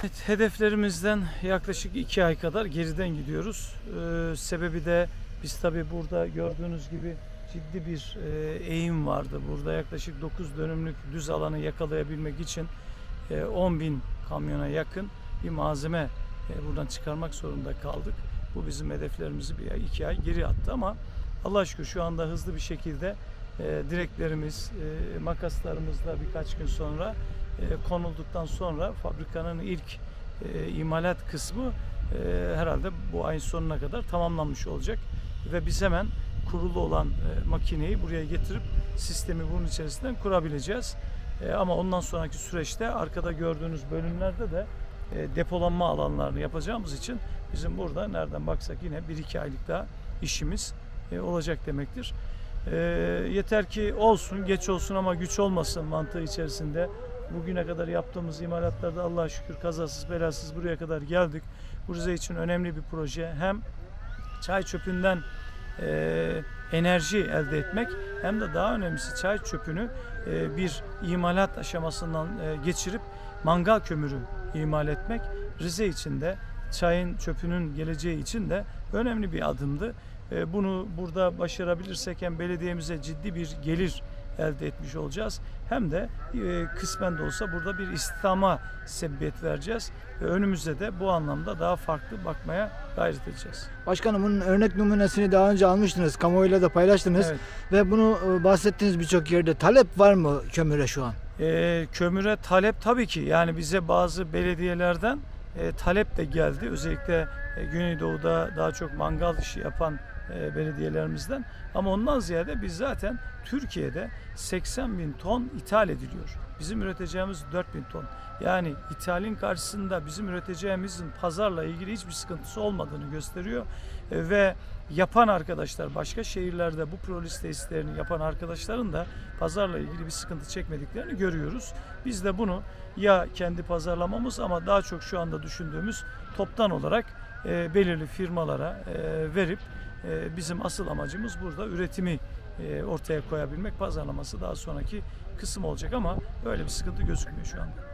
Evet, hedeflerimizden yaklaşık 2 ay kadar geriden gidiyoruz. Sebebi de biz tabii burada gördüğünüz gibi ciddi bir eğim vardı. Burada yaklaşık 9 dönümlük düz alanı yakalayabilmek için 10.000 kamyona yakın bir malzeme buradan çıkarmak zorunda kaldık. Bu bizim hedeflerimizi 2 ay geri attı ama Allah'a şükür şu anda hızlı bir şekilde direklerimiz, makaslarımızla birkaç gün sonra konulduktan sonra fabrikanın ilk imalat kısmı herhalde bu ayın sonuna kadar tamamlanmış olacak ve biz hemen kurulu olan makineyi buraya getirip sistemi bunun içerisinden kurabileceğiz. Ama ondan sonraki süreçte arkada gördüğünüz bölümlerde de depolanma alanlarını yapacağımız için bizim burada nereden baksak yine 1-2 aylık daha işimiz olacak demektir. Yeter ki olsun, geç olsun ama güç olmasın mantığı içerisinde bugüne kadar yaptığımız imalatlarda Allah'a şükür kazasız belasız buraya kadar geldik. Bu Rize için önemli bir proje. Hem çay çöpünden enerji elde etmek hem de daha önemlisi çay çöpünü bir imalat aşamasından geçirip mangal kömürü imal etmek Rize için de çayın çöpünün geleceği için de önemli bir adımdı. Bunu burada başarabilirsek hem belediyemize ciddi bir gelir elde etmiş olacağız. Hem de kısmen de olsa burada bir istihdama sebebiyet vereceğiz. Önümüzde de bu anlamda daha farklı bakmaya gayret edeceğiz. Başkanım, bunun örnek numunesini daha önce almıştınız, kamuoyuyla da paylaştınız. Evet. Ve bunu bahsettiğiniz birçok yerde talep var mı kömüre şu an? Kömüre talep tabii ki, yani bize bazı belediyelerden talep de geldi. Özellikle Güneydoğu'da daha çok mangal işi yapan belediyelerimizden, ama ondan ziyade biz zaten Türkiye'de 80.000 ton ithal ediliyor. Bizim üreteceğimiz 4.000 ton. Yani ithalin karşısında bizim üreteceğimizin pazarla ilgili hiçbir sıkıntısı olmadığını gösteriyor. Ve yapan arkadaşlar, başka şehirlerde bu proliz tesislerini yapan arkadaşların da pazarla ilgili bir sıkıntı çekmediklerini görüyoruz. Biz de bunu ya kendi pazarlamamız ama daha çok şu anda düşündüğümüz toptan olarak belirli firmalara verip bizim asıl amacımız burada üretimi ortaya koyabilmek, pazarlaması daha sonraki kısım olacak ama böyle bir sıkıntı gözükmüyor şu anda.